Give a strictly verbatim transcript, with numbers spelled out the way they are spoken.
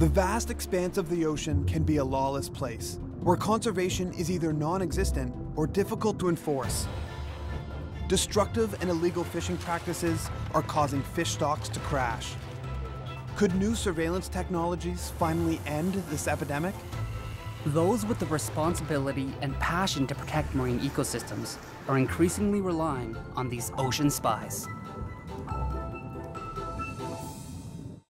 The vast expanse of the ocean can be a lawless place, where conservation is either non-existent or difficult to enforce. Destructive and illegal fishing practices are causing fish stocks to crash. Could new surveillance technologies finally end this epidemic? Those with the responsibility and passion to protect marine ecosystems are increasingly relying on these ocean spies.